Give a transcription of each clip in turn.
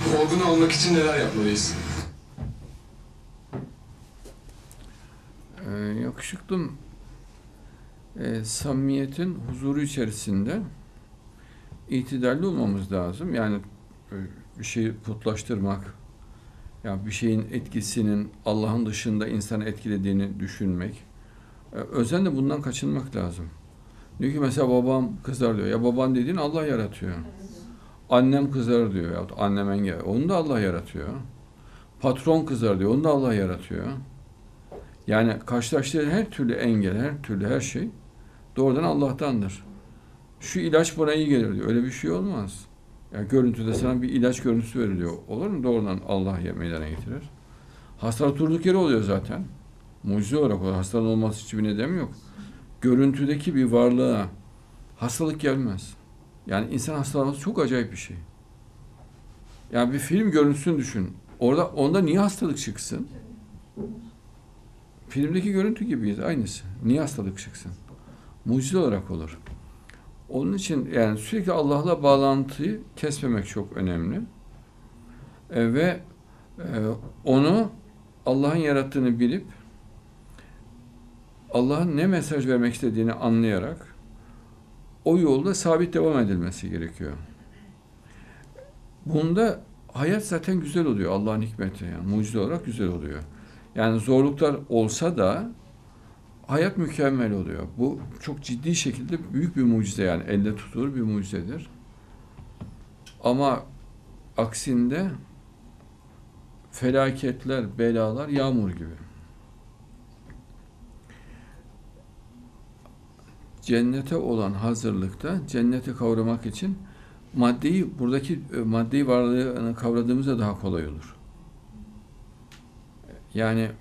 olgun olmak için neler yapmalıyız? Yakışıklım, samimiyetin huzuru içerisinde itidalli olmamız lazım. Yani bir şeyi putlaştırmak, yani bir şeyin etkisinin Allah'ın dışında insanı etkilediğini düşünmek. Özenle bundan kaçınmak lazım. Diyor ki mesela babam kızar diyor. Ya baban dediğin Allah yaratıyor. Annem kızar diyor. Ya annem engel. Onu da Allah yaratıyor. Patron kızar diyor. Onu da Allah yaratıyor. Yani karşılaştığı her türlü engel, her türlü her şey doğrudan Allah'tandır. Şu ilaç buna iyi gelir diyor. Öyle bir şey olmaz. Yani görüntüde sana bir ilaç görüntüsü veriliyor. Olur mu? Doğrudan Allah meydana getirir. Hastalık durduk yere oluyor zaten. Mucize olarak oluyor. Hastalığın olması için bir neden yok. Görüntüdeki bir varlığa hastalık gelmez. Yani insan hastalanması çok acayip bir şey. Yani bir film görüntüsünü düşün. Onda niye hastalık çıksın? Filmdeki görüntü gibiyiz, aynısı. Niye hastalık çıksın? Mucize olarak olur. Onun için yani sürekli Allah'la bağlantıyı kesmemek çok önemli. Ve onu Allah'ın yarattığını bilip Allah'ın ne mesaj vermek istediğini anlayarak o yolda sabit devam edilmesi gerekiyor. Bunda hayat zaten güzel oluyor, Allah'ın hikmeti, yani mucize olarak güzel oluyor. Yani zorluklar olsa da hayat mükemmel oluyor. Bu çok ciddi şekilde büyük bir mucize, yani elle tutulur bir mucizedir. Ama aksinde felaketler, belalar yağmur gibi. Cennete olan hazırlıkta, cenneti kavramak için buradaki maddeyi varlığını kavradığımızda daha kolay olur. Yani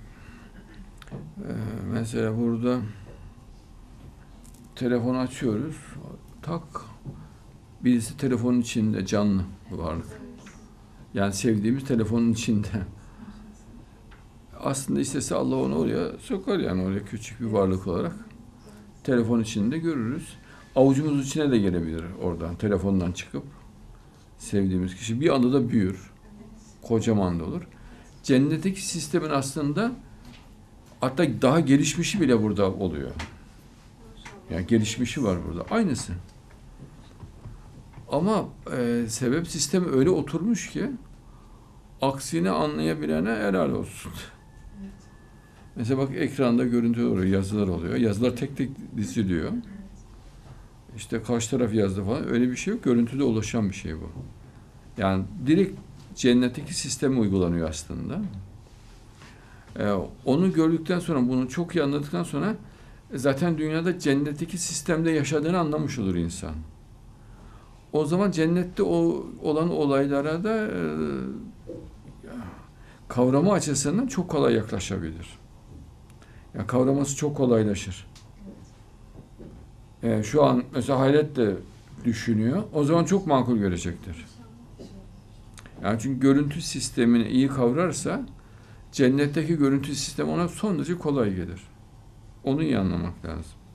mesela burada telefonu açıyoruz, tak, birisi telefonun içinde, canlı varlık. Yani sevdiğimiz telefonun içinde. Aslında istese Allah onu oraya sokar, yani oraya küçük bir varlık olarak. Telefon içinde görürüz. Avucumuzun içine de gelebilir oradan, telefondan çıkıp. Sevdiğimiz kişi bir anda da büyür. Kocaman da olur. Cennetteki sistemin aslında hatta daha gelişmişi bile burada oluyor. Yani gelişmişi var burada. Aynısı. Ama sebep sistemi öyle oturmuş ki aksini anlayabilene helal olsun. Evet. Mesela bak, ekranda görüntü oluyor, yazılar oluyor. Yazılar tek tek diziliyor. Evet. İşte karşı taraf yazdı falan. Öyle bir şey yok. Görüntüde ulaşan bir şey bu. Yani direkt cennetteki sisteme uygulanıyor aslında. Onu gördükten sonra, bunu çok iyi anladıktan sonra zaten dünyada cennetteki sistemde yaşadığını anlamış olur insan. O zaman cennette olan olaylara da kavrama açısından çok kolay yaklaşabilir. Yani kavraması çok kolaylaşır. Şu an mesela hayretle düşünüyor. O zaman çok makul görecektir. Yani çünkü görüntü sistemini iyi kavrarsa cennetteki görüntü sistemi ona son derece kolay gelir. Onu iyi anlamak lazım.